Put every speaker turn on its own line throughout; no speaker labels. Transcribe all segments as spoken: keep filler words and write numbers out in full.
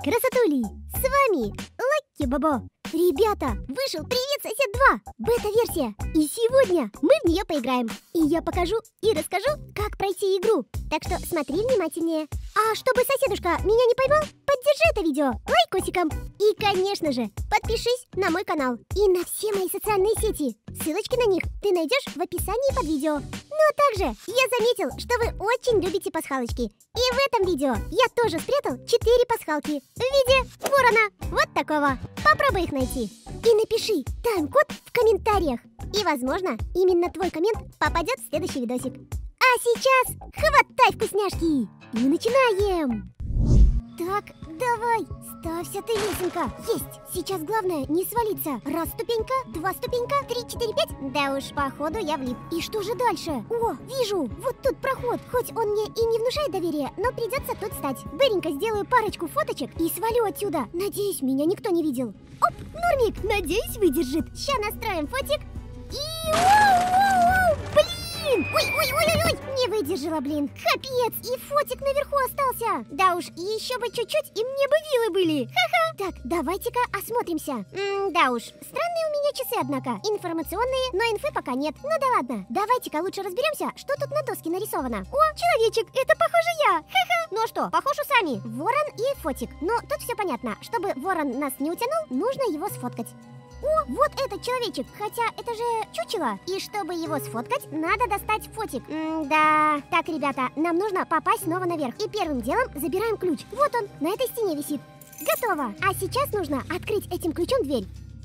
красотули! С вами Лаки Бобо. Ребята, вышел «Привет, сосед два» бета-версия. И сегодня мы в нее поиграем. И я покажу и расскажу, как пройти игру. Так что смотри внимательнее. А чтобы соседушка меня не поймал, поддержи это видео лайкосиком. И, конечно же, подпишись на мой канал и на все мои социальные сети. Ссылочки на них ты найдешь в описании под видео. Ну а также я заметил, что вы очень любите пасхалочки. И в этом видео я тоже спрятал четыре пасхалки в виде ворона. Вот такого. Попробуй их найти. И напиши тайм-код в комментариях. И, возможно, именно твой коммент попадет в следующий видосик. А сейчас хватай вкусняшки! И начинаем! Так, давай, ставься ты, лесенка. Есть! Сейчас главное не свалиться. Раз ступенька, два ступенька, три, четыре, пять. Да уж, походу я влип. И что же дальше? О, вижу, вот тут проход. Хоть он мне и не внушает доверия, но придется тут стать. Быренько сделаю парочку фоточек и свалю отсюда. Надеюсь, меня никто не видел. Оп, Нормик, надеюсь, выдержит. Ща настроим фотик. И... Воу-воу-воу! Блин! Ой-ой-ой-ой! Не выдержала, блин. Капец, и фотик наверху остался. Да уж, еще бы чуть-чуть, и мне бы вилы были. Ха-ха. Так, давайте-ка осмотримся. М, да уж, странные у меня часы, однако. Информационные, но инфы пока нет. Ну да ладно. Давайте-ка лучше разберемся, что тут на доске нарисовано. О, человечек, это похоже я. Ха-ха. Ну а что, похож усами. Ворон и фотик. Но тут все понятно. Чтобы ворон нас не утянул, нужно его сфоткать. О, вот этот человечек, хотя это же чучело. И чтобы его сфоткать, надо достать фотик. М-да. Так, ребята, нам нужно попасть снова наверх. И первым делом забираем ключ. Вот он, на этой стене висит. Готово. А сейчас нужно открыть этим ключом дверь.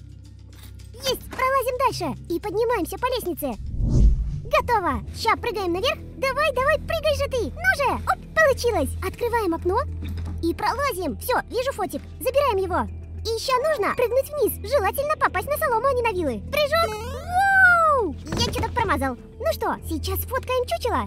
Есть, пролазим дальше и поднимаемся по лестнице. Готово. Ща прыгаем наверх. Давай, давай, прыгай же ты. Ну же. Оп, получилось. Открываем окно и пролазим. Все, вижу фотик. Забираем его. И еще нужно прыгнуть вниз. Желательно попасть на солому, а не на вилы. Прыжок. Воу! Я что-то промазал. Ну что, сейчас фоткаем чучело.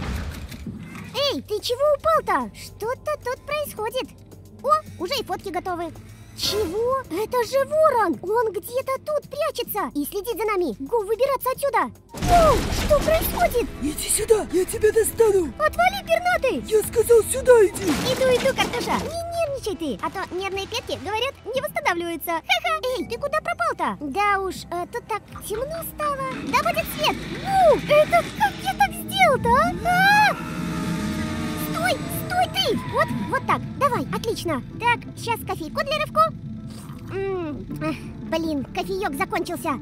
Эй, ты чего упал-то? Что-то тут происходит. О, уже и фотки готовы. Чего? Это же ворон! Он где-то тут прячется и следит за нами. Го, выбираться отсюда. Воу, что происходит?
Иди сюда, я тебя достану.
Отвали, пернатый!
Я сказал, сюда иди.
Иду, иду, картоша. Не нервничай ты, а то нервные клетки, говорят, не восстанавливаются. Ха-ха. Эй, ты куда пропал-то? Да уж, э, тут так темно стало. Да будет свет. Воу, это как я так сделал-то, а? А-а-а! Стой, стой ты! Вот, вот так, давай, отлично. Так, сейчас кофейку для рывку. М-м, эх, блин, кофеек закончился.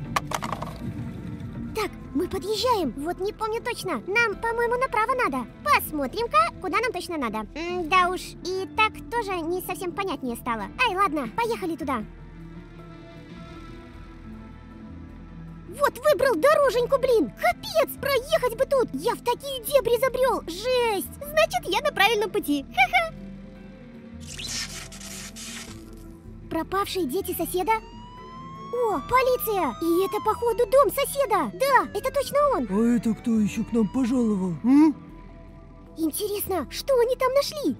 Так, мы подъезжаем. Вот не помню точно. Нам, по-моему, направо надо. Посмотрим-ка, куда нам точно надо. М, да уж, и так тоже не совсем понятнее стало. Ай, ладно, поехали туда. Вот выбрал дороженьку, блин. Капец, проехать бы тут. Я в такие дебри забрел. Жесть. Значит, я на правильном пути. Ха-ха. Пропавшие дети соседа? О, полиция! И это, походу, дом соседа. Да, это точно он.
А это кто еще к нам пожаловал? М?
Интересно, что они там нашли?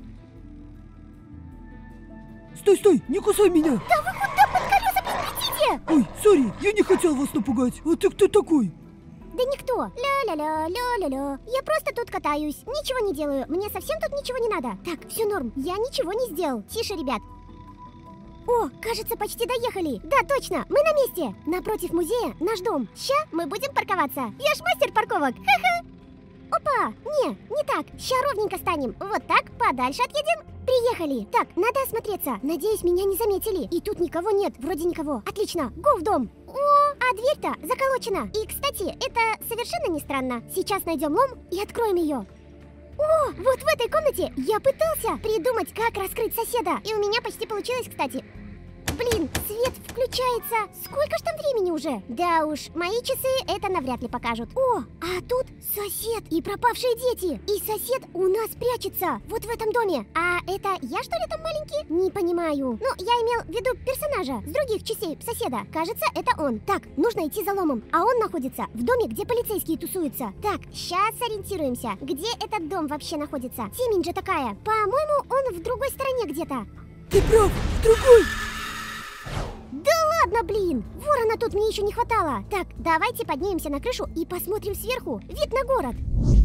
Стой, стой, не кусай меня.
Да вы куда под колеса прекратите?
Ой, сори, я не хотел вас напугать. А ты кто такой?
Да никто. Ля-ля-ля, ля-ля-ля. Я просто тут катаюсь. Ничего не делаю. Мне совсем тут ничего не надо. Так, все норм. Я ничего не сделал. Тише, ребят. О, кажется, почти доехали. Да, точно, мы на месте. Напротив музея наш дом. Ща мы будем парковаться. Я ж мастер парковок. Ха-ха. Опа, не, не так. Ща ровненько станем. Вот так, подальше отъедем. Приехали. Так, надо осмотреться. Надеюсь, меня не заметили. И тут никого нет, вроде никого. Отлично, го в дом. О, а дверь-то заколочена. И, кстати, это совершенно не странно. Сейчас найдем лом и откроем ее. О, вот в этой комнате я пытался придумать, как раскрыть соседа. И у меня почти получилось, кстати. Блин, свет включается. Сколько ж там времени уже? Да уж, мои часы это навряд ли покажут. О, а тут сосед и пропавшие дети. И сосед у нас прячется вот в этом доме. А это я, что ли, там маленький? Не понимаю. Ну, я имел в виду персонажа с других частей соседа. Кажется, это он. Так, нужно идти за ломом. А он находится в доме, где полицейские тусуются. Так, сейчас сориентируемся. Где этот дом вообще находится? Темень же такая. По-моему, он в другой стороне где-то.
Ты прав, в другой.
Да ладно, блин! Ворона тут мне еще не хватало. Так, давайте поднимемся на крышу и посмотрим сверху. Вид на город.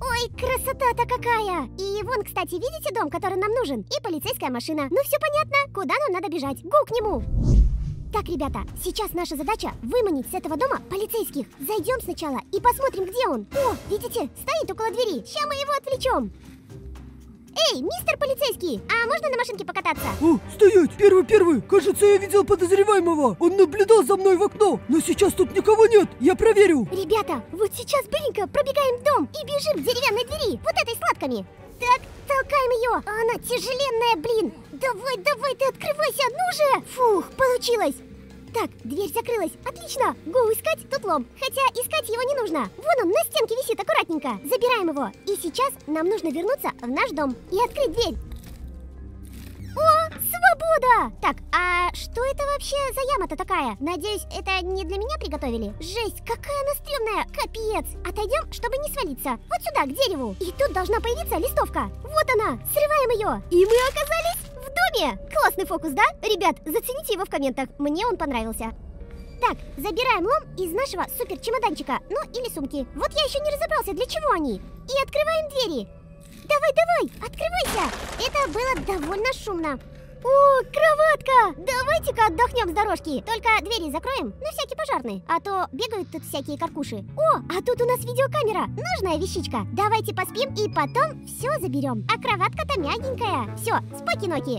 Ой, красота-то какая! И вон, кстати, видите дом, который нам нужен? И полицейская машина. Ну все понятно, куда нам надо бежать. Го к нему! Так, ребята, сейчас наша задача выманить с этого дома полицейских. Зайдем сначала и посмотрим, где он. О, видите, стоит около двери. Сейчас мы его отвлечем. Эй, мистер полицейский, а можно на машинке покататься?
О, стоять! Первый-первый! Кажется, я видел подозреваемого. Он наблюдал за мной в окно. Но сейчас тут никого нет. Я проверю.
Ребята, вот сейчас быстренько пробегаем в дом и бежим к деревянной двери. Вот этой с лапками. Так, толкаем ее. Она тяжеленная, блин. Давай, давай, ты открывайся, ну же. Фух, получилось. Так, дверь закрылась. Отлично. Го искать тут лом. Хотя искать его не нужно. Вон он на стенке висит аккуратненько. Забираем его. И сейчас нам нужно вернуться в наш дом и открыть дверь. О, свобода! Так, а что это вообще за яма-то такая? Надеюсь, это не для меня приготовили? Жесть, какая она стрёмная! Капец! Отойдем, чтобы не свалиться. Вот сюда, к дереву. И тут должна появиться листовка. Вот она. Срываем ее. И мы оказались в доме. Классный фокус, да? Ребят, зацените его в комментах. Мне он понравился. Так, забираем лом из нашего супер чемоданчика. Ну, или сумки. Вот я еще не разобрался, для чего они. И открываем двери. Давай, давай, открывайся! Это было довольно шумно. О, кроватка! Давайте-ка отдохнем с дорожки. Только двери закроем, на всякий пожарный. А то бегают тут всякие каркуши. О, а тут у нас видеокамера. Нужная вещичка. Давайте поспим и потом все заберем. А кроватка-то мягенькая. Все, споки-ноки.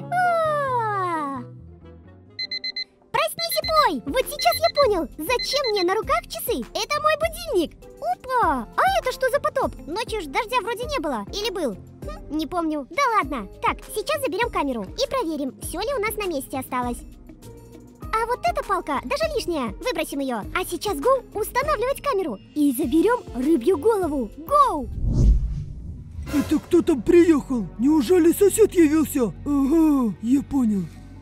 Проснись и пой! Вот сейчас я понял, зачем мне на руках часы? Это мой будильник. Опа! А это что за потоп? Ночью ж дождя вроде не было. Или был? Хм, не помню. Да ладно. Так, сейчас заберем камеру и проверим, все ли у нас на месте осталось. А вот эта палка даже лишняя. Выбросим ее. А сейчас гоу устанавливать камеру. И заберем рыбью голову. Гоу!
Это кто там приехал? Неужели сосед явился? Ага, я понял.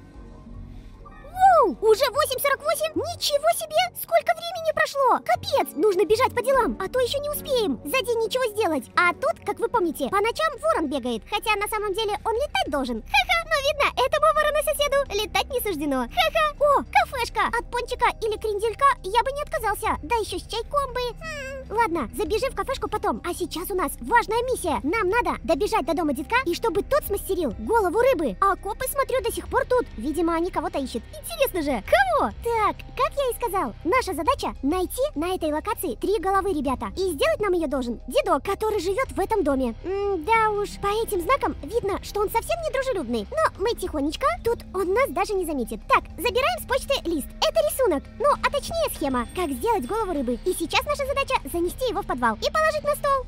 Воу, уже восемь сорок восемь? Ничего себе! Сколько времени прошло! Капец! Нужно бежать по делам, а то еще не успеем за день ничего сделать. А тут, как вы помните, по ночам ворон бегает. Хотя на самом деле он летать должен. Ха-ха, но видно, этому ворону-соседу летать не суждено. Ха-ха! О, кафешка! От пончика или кренделька я бы не отказался. Да еще с чайком бы. Хм. Ладно, забежим в кафешку потом. А сейчас у нас важная миссия. Нам надо добежать до дома детка и чтобы тот смастерил голову рыбы. А копы, смотрю, до сих пор тут. Видимо, они кого-то ищут. Интересно же, кого? Так, как я и сказал, наша задача найти на этой локации три головы, ребята. И сделать нам ее должен дедок, который живет в этом доме. М да уж, по этим знакам видно, что он совсем не дружелюбный. Но мы тихонечко, тут он нас даже не заметит. Так, забираем с почты лист. Это рисунок, ну, а точнее схема, как сделать голову рыбы. И сейчас наша задача занести его в подвал и положить на стол.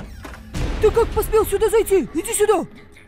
Ты как посмел сюда зайти? Иди сюда!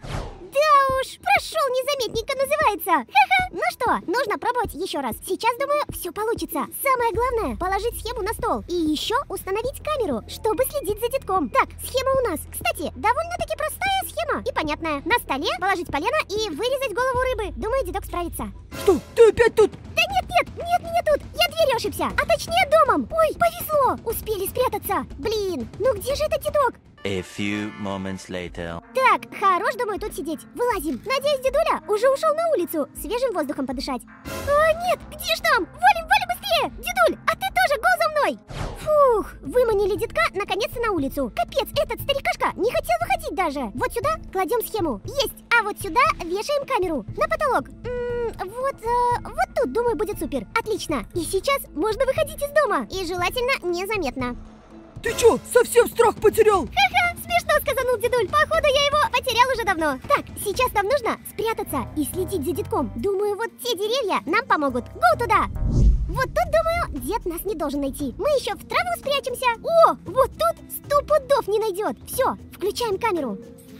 Да уж, прошел незаметненько называется. Ха-ха. Ну что, нужно пробовать еще раз. Сейчас, думаю, все получится. Самое главное, положить схему на стол. И еще установить камеру, чтобы следить за детком. Так, схема у нас, кстати, довольно-таки простая схема и понятная. На столе положить полено и вырезать голову рыбы. Думаю, дедок справится.
Что, ты опять тут?
Да нет, нет, нет меня тут. Я дверью ошибся, а точнее домом. Ой, повезло. Успели спрятаться. Блин, ну где же этот дедок?
A few moments later.
Так, хорош, думаю, тут сидеть. Вылазим. Надеюсь, дедуля уже ушел на улицу свежим воздухом подышать. А, нет, где ж там? Валим, валим быстрее! Дедуль, а ты тоже го за мной! Фух, выманили дедка наконец-то на улицу. Капец, этот старикашка не хотел выходить даже. Вот сюда кладем схему. Есть. А вот сюда вешаем камеру. На потолок. М-м, вот, э, вот тут, думаю, будет супер. Отлично. И сейчас можно выходить из дома. И желательно незаметно.
Ты чё, совсем страх потерял?
Ха-ха, смешно сказанул дедуль. Походу, я его потерял уже давно. Так, сейчас нам нужно спрятаться и следить за детком. Думаю, вот те деревья нам помогут. Гоу туда! Вот тут, думаю, дед нас не должен найти. Мы еще в траву спрячемся. О, вот тут сто пудов не найдет. Все, включаем камеру.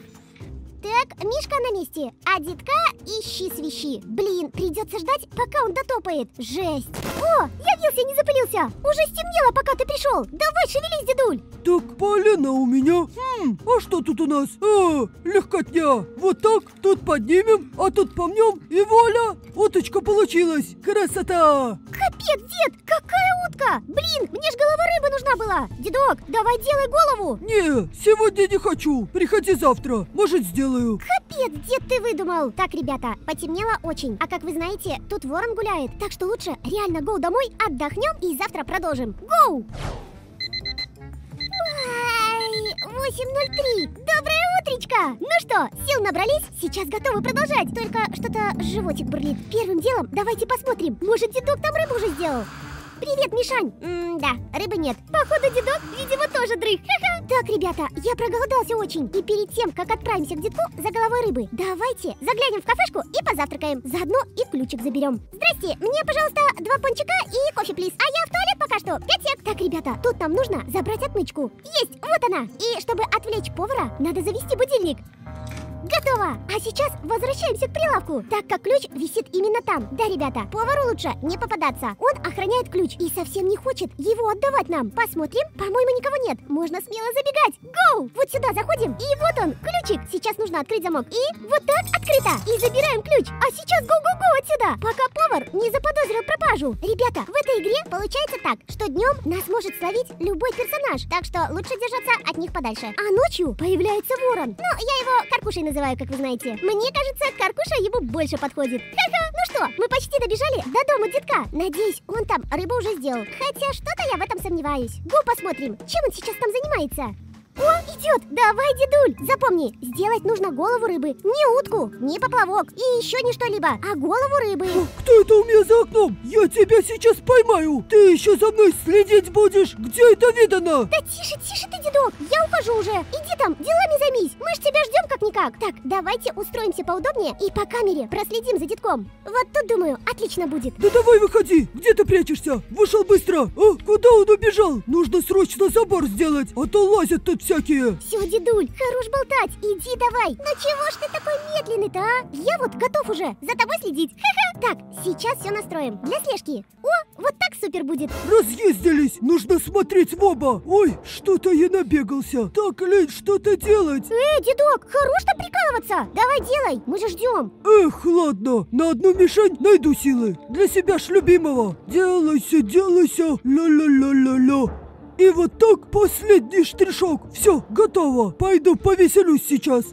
Так, Мишка на месте, а детка ищи свищи. Блин, придется ждать, пока он дотопает. Жесть. О, явился, не запылился. Уже стемнело, пока ты пришел. Давай, шевелись, дедуль.
Так, полено у меня. Хм, а что тут у нас? А, легкотня. Вот так, тут поднимем, а тут помнем, и вуаля, уточка получилась. Красота.
Капец, дед, какая утка. Блин, мне ж голова рыбы нужна была. Дедок, давай делай голову.
Не, сегодня не хочу. Приходи завтра, может, сделаю.
Капец, дед, ты выдумал. Так, ребята, потемнело очень. А как вы знаете, тут ворон гуляет. Так что лучше реально гоу домой, отдохнем и завтра продолжим. Гоу! Ай, восемь ноль три. Доброе утречко! Ну что, сил набрались? Сейчас готовы продолжать. Только что-то животик бурлит. Первым делом давайте посмотрим. Может, дедок там рыбу уже сделал? Привет, Мишань! М-да, рыбы нет. Походу, дедок, видимо, тоже дрых. Ха-ха. Так, ребята, я проголодался очень. И перед тем, как отправимся к дедку за головой рыбы, давайте заглянем в кафешку и позавтракаем. Заодно и ключик заберем. Здрасте, мне, пожалуйста, два пончика и кофе, плиз. А я в туалет пока что. Пять сек. Так, ребята, тут нам нужно забрать отмычку. Есть, вот она. И чтобы отвлечь повара, надо завести будильник. Готово! А сейчас возвращаемся к прилавку, так как ключ висит именно там. Да, ребята, повару лучше не попадаться. Он охраняет ключ и совсем не хочет его отдавать нам. Посмотрим. По-моему, никого нет. Можно смело забегать. Гоу! Вот сюда заходим. И вот он, ключик. Сейчас нужно открыть замок. И вот так открыто. И забираем ключ. А сейчас гоу-гоу-гоу отсюда, пока повар не заподозрил пропажу. Ребята, в этой игре получается так, что днем нас может словить любой персонаж. Так что лучше держаться от них подальше. А ночью появляется ворон. Ну, я его Каркушей называю. Называю, как вы знаете. Мне кажется, Каркуша ему больше подходит. Ха-ха. Ну что, мы почти добежали до дома дедка. Надеюсь, он там рыбу уже сделал. Хотя что-то я в этом сомневаюсь. Го, посмотрим, чем он сейчас там занимается. О, идет! Давай, дедуль! Запомни, сделать нужно голову рыбы. Не утку, не поплавок и еще не что-либо, а голову рыбы.
О, кто это у меня за окном? Я тебя сейчас поймаю. Ты еще за мной следить будешь? Где это видано?
Да тише, тише ты, дедок. Я ухожу уже. Иди там, делами займись. Мы ж тебя ждем как-никак. Так, давайте устроимся поудобнее и по камере проследим за дедком. Вот тут, думаю, отлично будет.
Да давай выходи. Где ты прячешься? Вышел быстро. А, куда он убежал? Нужно срочно забор сделать, а то лазят тут всякие.
Все, дедуль, хорош болтать, иди давай. Ну чего ж ты такой медленный-то, а? Я вот готов уже за тобой следить. Ха-ха. Так, сейчас все настроим для слежки. О, вот так супер будет.
Разъездились, нужно смотреть в оба. Ой, что-то я набегался. Так, лень, что-то делать.
Эй, дедок, хорош там прикалываться. Давай делай, мы же ждем.
Эх, ладно, на одну мишень найду силы. Для себя ж любимого. Делайся, делайся, ла-ла-ла-ла-ла. И вот так последний штришок. Все, готово. Пойду повеселюсь сейчас.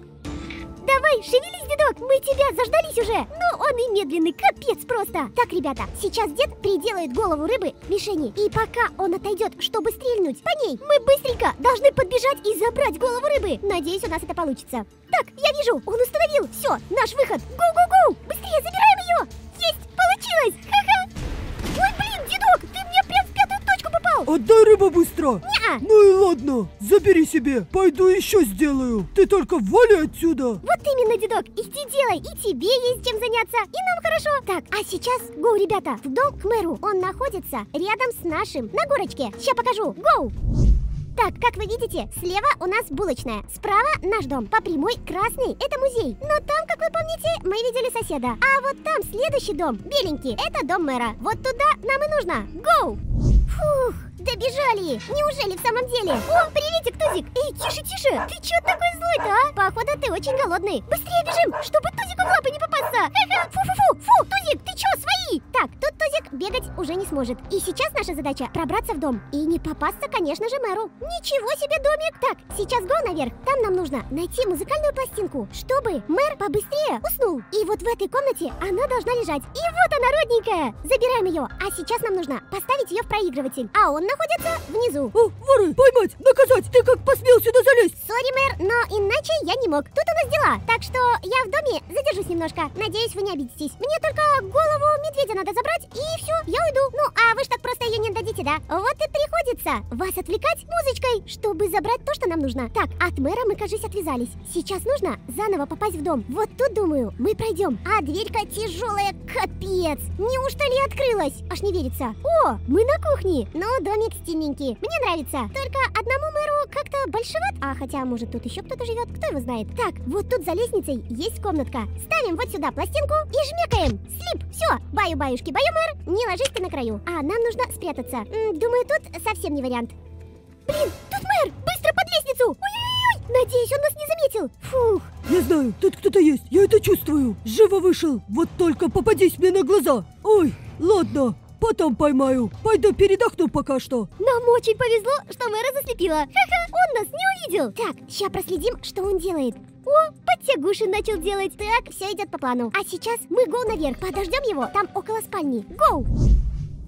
Давай, шевелись, дедок, мы тебя заждались уже. Ну, он и медленный, капец просто. Так, ребята, сейчас дед приделает голову рыбы к мишени. И пока он отойдет, чтобы стрельнуть по ней, мы быстренько должны подбежать и забрать голову рыбы. Надеюсь, у нас это получится. Так, я вижу, он установил. Все, наш выход. Гоу-гоу-гоу. Быстрее забираем ее. Есть, получилось. Ха-ха. Ой, блин, дедок, ты мне прям в пятую точку попал.
Отдай рыбу быстро.
Не-а.
Ну и ладно, забери себе. Пойду еще сделаю. Ты только вали отсюда.
Вот именно, дедок, иди делай, и тебе есть чем заняться, и нам хорошо. Так, а сейчас, гоу, ребята, в дом к мэру. Он находится рядом с нашим, на горочке. Сейчас покажу, гоу. Так, как вы видите, слева у нас булочная, справа наш дом, по прямой красный, это музей. Но там, как вы помните, мы видели соседа. А вот там следующий дом, беленький, это дом мэра. Вот туда нам и нужно. Гоу! Фух, добежали! Неужели в самом деле? О, приветик, Тузик! Эй, тише, тише! Ты чё такой злой-то, а? Походу, ты очень голодный. Быстрее бежим, чтобы Тузику в лапы не попасться! Фу-фу-фу! Фу, Тузик, ты чё, свои? Так, тут Тузик бегать уже не сможет. И сейчас наша задача пробраться в дом. И не попасться, конечно же, мэру. Ничего себе домик! Так, сейчас го наверх. Там нам нужно найти музыкальную пластинку, чтобы мэр побыстрее уснул. И вот в этой комнате она должна лежать. И вот она, родненькая! Забираем ее. А сейчас нам нужно поставить ее в проигрыватель. А он находится внизу.
О, воры, поймать, наказать! Ты как посмел сюда залезть?
Сори, мэр, но иначе я не мог. Тут у нас дела. Так что я в доме задержусь немножко. Надеюсь, вы не обидитесь. Мне только голову медведя надо забрать, и все, я уйду. Ну, а вы ж так просто ее не отдадите, да? Вот и приходится вас отвлекать музычкой, чтобы забрать то, что нам нужно. Так, от мэра мы, кажись, отвязались. Сейчас нужно заново попасть в дом. Вот тут, думаю, мы пройдем. А дверька тяжелая, капец. Неужто ли открылась? Аж не верится. О, мы на кухне. Ну, домик стильненький. Мне нравится. Только одному мэру как-то большеват. А хотя, может, тут еще кто-то живет, кто его знает. Так, вот тут за лестницей есть комнатка. Ставим вот сюда пластинку и жмякаем. Слип. Все. Баю-баюшки, баю, мэр. Не ложись ты на краю. А нам нужно спрятаться. М, думаю, тут совсем не вариант. Блин, тут мэр. Быстро под лестницу. Ой-ой-ой. Надеюсь, он нас не заметил. Фух.
Я знаю, тут кто-то есть, я это чувствую. Живо вышел, вот только попадись мне на глаза. Ой, ладно, потом поймаю. Пойду передохну пока что.
Нам очень повезло, что мэра заслепила. Ха-ха, он нас не увидел. Так, сейчас проследим, что он делает. О, подтягуши начал делать. Так, все идет по плану. А сейчас мы гоу наверх, подождем его там около спальни. Гоу!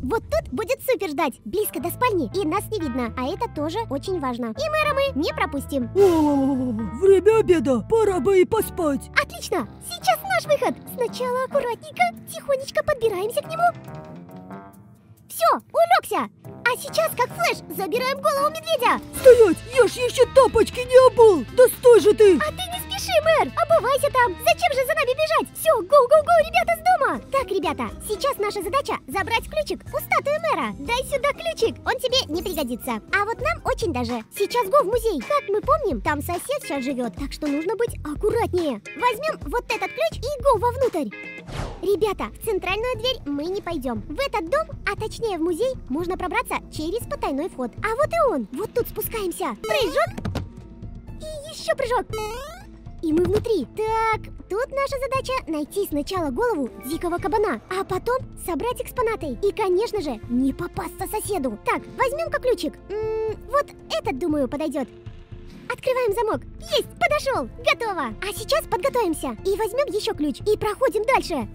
вот тут будет супер ждать, близко до спальни, и нас не видно, а это тоже очень важно. И мэра мы не пропустим.
О, время обеда, пора бы и поспать.
Отлично, сейчас наш выход. Сначала аккуратненько, тихонечко подбираемся к нему. Все, улегся. А сейчас, как флеш, забираем голову медведя.
Стоять, я ж еще тапочки не обул. Да стой же ты.
А ты не спеши, мэр, обувайся там. Зачем же за нами бежать? Все, гоу-гоу-гоу, ребята, с дома. Так, ребята, сейчас наша задача забрать ключик у статуи мэра. Дай сюда ключик, он тебе не пригодится. А вот нам очень даже. Сейчас го в музей. Как мы помним, там сосед сейчас живет, так что нужно быть аккуратнее. Возьмем вот этот ключ и го вовнутрь. Ребята, в центральную дверь мы не пойдем. В этот дом, а точнее в музей, можно пробраться через потайной вход. А вот и он. Вот тут спускаемся. Прыжок. И еще прыжок. И мы внутри. Так, тут наша задача найти сначала голову дикого кабана, а потом собрать экспонаты. И, конечно же, не попасться соседу. Так, возьмем-ка ключик. М-м, вот этот, думаю, подойдет. Открываем замок. Есть, подошел. Готово. А сейчас подготовимся. И возьмем еще ключ. И проходим дальше.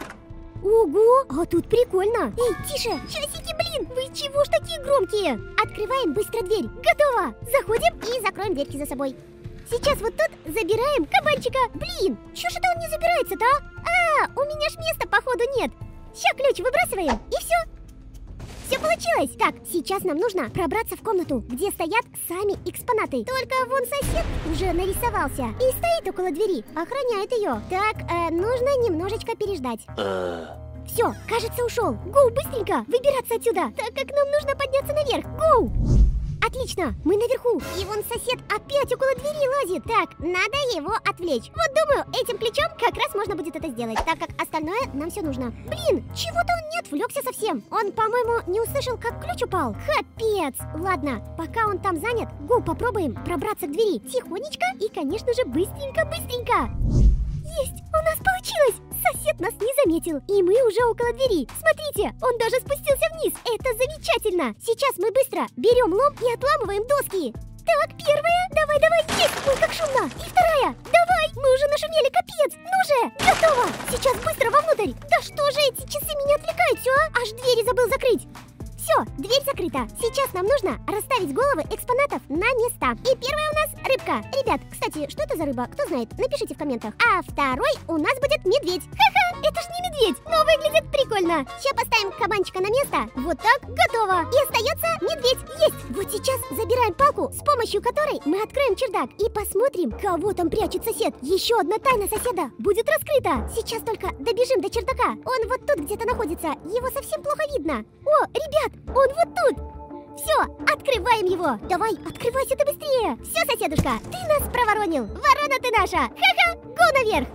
Ого, а тут прикольно. Эй, тише, часики, блин, вы чего ж такие громкие? Открываем быстро дверь. Готово. Заходим и закроем дверки за собой. Сейчас вот тут забираем кабанчика. Блин, чё ж это он не забирается-то, а? А, у меня ж места походу нет. Ща ключ выбрасываем и все. Все получилось. Так, сейчас нам нужно пробраться в комнату, где стоят сами экспонаты. Только вон сосед уже нарисовался и стоит около двери, охраняет ее. Так, э, нужно немножечко переждать. Все, кажется, ушел. Гоу, быстренько выбираться отсюда, так как нам нужно подняться наверх. Гоу! Отлично, мы наверху. И вон сосед опять около двери лазит. Так, надо его отвлечь. Вот думаю, этим ключом как раз можно будет это сделать, так как остальное нам все нужно. Блин, чего-то он не отвлекся совсем. Он, по-моему, не услышал, как ключ упал. Капец. Ладно, пока он там занят, го, попробуем пробраться к двери тихонечко и, конечно же, быстренько-быстренько. Есть, у нас получилось. Сосед нас не заметил, и мы уже около двери. Смотрите, он даже спустился вниз. Это замечательно. Сейчас мы быстро берем лом и отламываем доски. Так, первая. Давай, давай, есть. Ой, как шумно. И вторая. Давай, мы уже нашумели, капец. Ну же, готово. Сейчас быстро вовнутрь. Да что же эти часы меня отвлекают, все, а? Аж двери забыл закрыть. Все, дверь закрыта. Сейчас нам нужно расставить головы экспонатов на места. И первая у нас рыбка. Ребят, кстати, что это за рыба? Кто знает? Напишите в комментах. А второй у нас будет медведь. Ха-ха, это ж не медведь, но выглядит прикольно. Сейчас поставим кабанчика на место. Вот так, готово. И остается медведь. Есть. Вот сейчас забираем палку, с помощью которой мы откроем чердак и посмотрим, кого там прячет сосед. Еще одна тайна соседа будет раскрыта. Сейчас только добежим до чердака. Он вот тут где-то находится. Его совсем плохо видно. О, ребят, он вот тут. Все, открываем его. Давай, открывайся ты быстрее. Все, соседушка, ты нас проворонил. Ворона ты наша. Ха-ха, го наверх.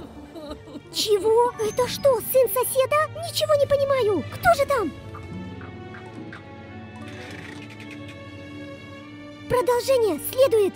Чего? Это что, сын соседа? Ничего не понимаю. Кто же там? Продолжение следует.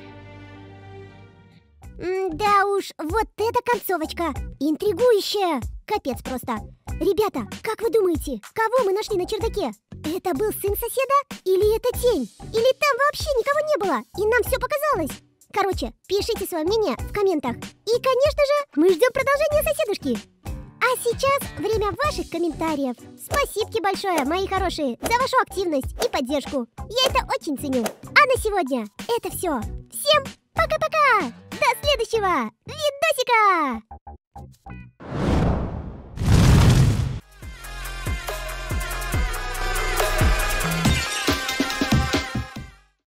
Да уж, вот это концовочка. Интригующая. Капец просто. Ребята, как вы думаете, кого мы нашли на чердаке? Это был сын соседа? Или это тень? Или там вообще никого не было, и нам все показалось? Короче, пишите свое мнение в комментах. И, конечно же, мы ждем продолжения соседушки. А сейчас время ваших комментариев. Спасибо большое, мои хорошие, за вашу активность и поддержку. Я это очень ценю. А на сегодня это все. Всем пока-пока! До следующего видосика!